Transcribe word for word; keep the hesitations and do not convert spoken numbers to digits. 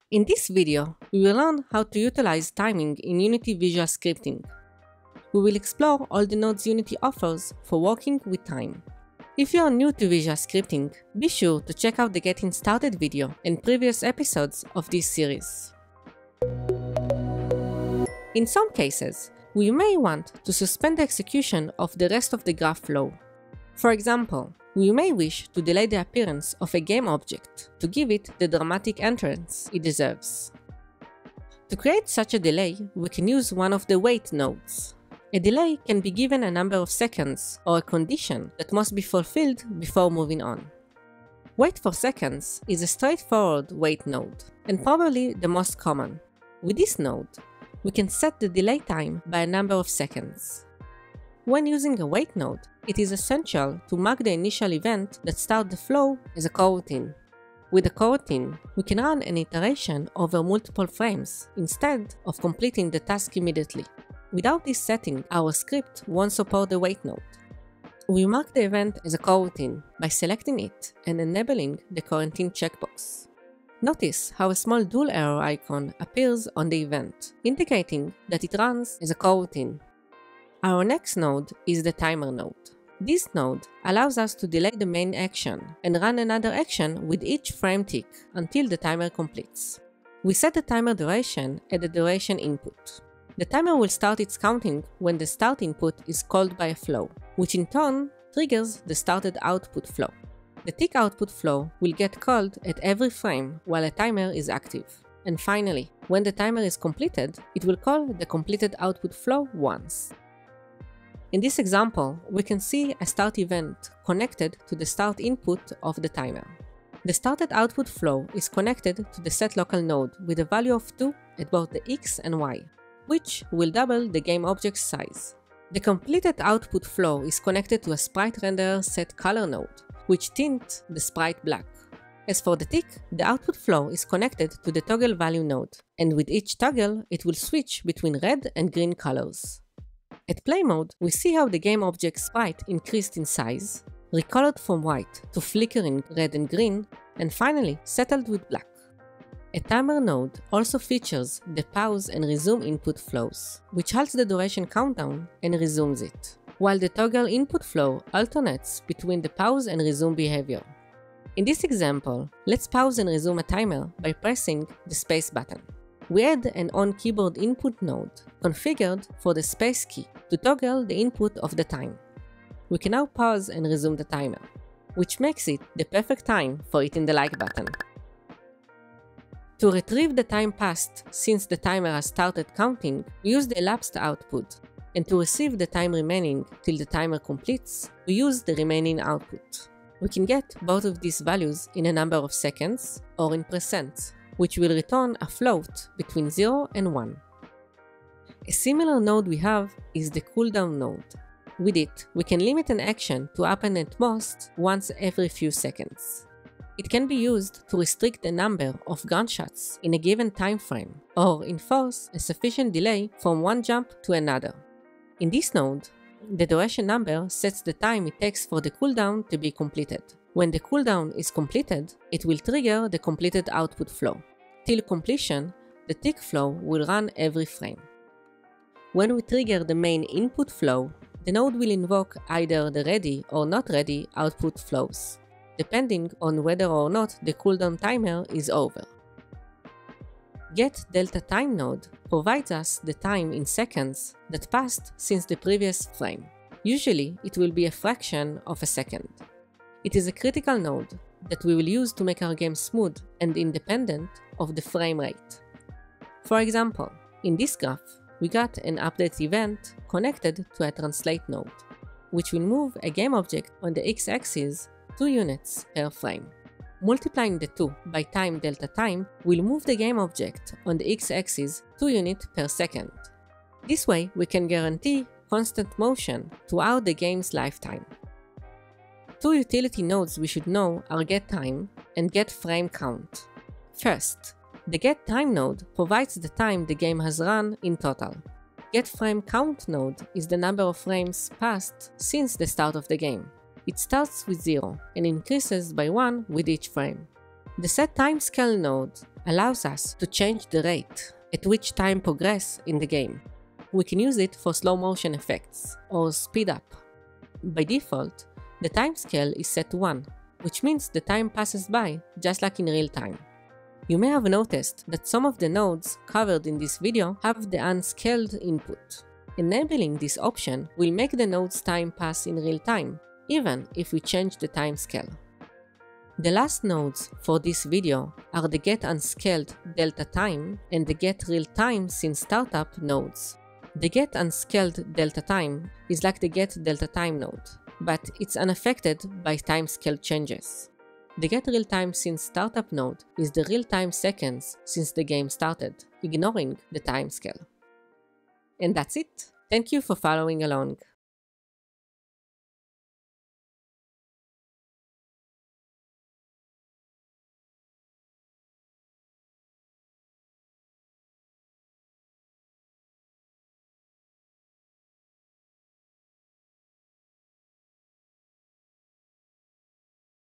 In this video, we will learn how to utilize timing in Unity Visual Scripting. We will explore all the nodes Unity offers for working with time. If you are new to Visual Scripting, be sure to check out the Getting Started video and previous episodes of this series. In some cases, we may want to suspend the execution of the rest of the graph flow. For example, we may wish to delay the appearance of a game object to give it the dramatic entrance it deserves. To create such a delay, we can use one of the wait nodes. A delay can be given a number of seconds or a condition that must be fulfilled before moving on. Wait for seconds is a straightforward wait node, and probably the most common. With this node, we can set the delay time by a number of seconds. When using a wait node, it is essential to mark the initial event that starts the flow as a coroutine. With a coroutine, we can run an iteration over multiple frames instead of completing the task immediately. Without this setting, our script won't support the wait node. We mark the event as a coroutine by selecting it and enabling the coroutine checkbox. Notice how a small dual arrow icon appears on the event, indicating that it runs as a coroutine. Our next node is the timer node. This node allows us to delay the main action and run another action with each frame tick until the timer completes. We set the timer duration at the duration input. The timer will start its counting when the start input is called by a flow, which in turn triggers the started output flow. The tick output flow will get called at every frame while a timer is active. And finally, when the timer is completed, it will call the completed output flow once. In this example, we can see a start event connected to the start input of the timer. The started output flow is connected to the setLocal node with a value of two at both the X and Y, which will double the game object's size. The completed output flow is connected to a sprite renderer setColor node, which tints the sprite black. As for the tick, the output flow is connected to the toggle value node, and with each toggle, it will switch between red and green colors. At play mode, we see how the game object sprite increased in size, recolored from white to flickering red and green, and finally settled with black. A timer node also features the pause and resume input flows, which halts the duration countdown and resumes it, while the toggle input flow alternates between the pause and resume behavior. In this example, let's pause and resume a timer by pressing the space button. We add an on-keyboard input node configured for the space key to toggle the input of the time. We can now pause and resume the timer, which makes it the perfect time for hitting the like button. To retrieve the time passed since the timer has started counting, we use the elapsed output, and to receive the time remaining till the timer completes, we use the remaining output. We can get both of these values in a number of seconds or in percent, which will return a float between zero and one. A similar node we have is the cooldown node. With it, we can limit an action to happen at most once every few seconds. It can be used to restrict the number of gunshots in a given time frame, or enforce a sufficient delay from one jump to another. In this node, the duration number sets the time it takes for the cooldown to be completed. When the cooldown is completed, it will trigger the completed output flow. Till completion, the tick flow will run every frame. When we trigger the main input flow, the node will invoke either the ready or not ready output flows, depending on whether or not the cooldown timer is over. GetDeltaTime node provides us the time in seconds that passed since the previous frame. Usually, it will be a fraction of a second. It is a critical node that we will use to make our game smooth and independent of the frame rate. For example, in this graph, we got an update event connected to a translate node, which will move a game object on the x-axis two units per frame. Multiplying the two by time delta time will move the game object on the x-axis two units per second. This way, we can guarantee constant motion throughout the game's lifetime. Two utility nodes we should know are getTime and getFrameCount. First, the getTime node provides the time the game has run in total. GetFrameCount node is the number of frames passed since the start of the game. It starts with zero and increases by one with each frame. The setTimescale node allows us to change the rate at which time progresses in the game. We can use it for slow motion effects or speed up. By default, the timescale is set to one, which means the time passes by just like in real time. You may have noticed that some of the nodes covered in this video have the unscaled input. Enabling this option will make the node's time pass in real time, even if we change the timescale. The last nodes for this video are the getUnscaled delta time and the getRealTime since startup nodes. The getUnscaled delta time is like the getDeltaTime node, but it's unaffected by timescale changes. The getRealTime since startup node is the real-time seconds since the game started, ignoring the timescale. And that's it. Thank you for following along.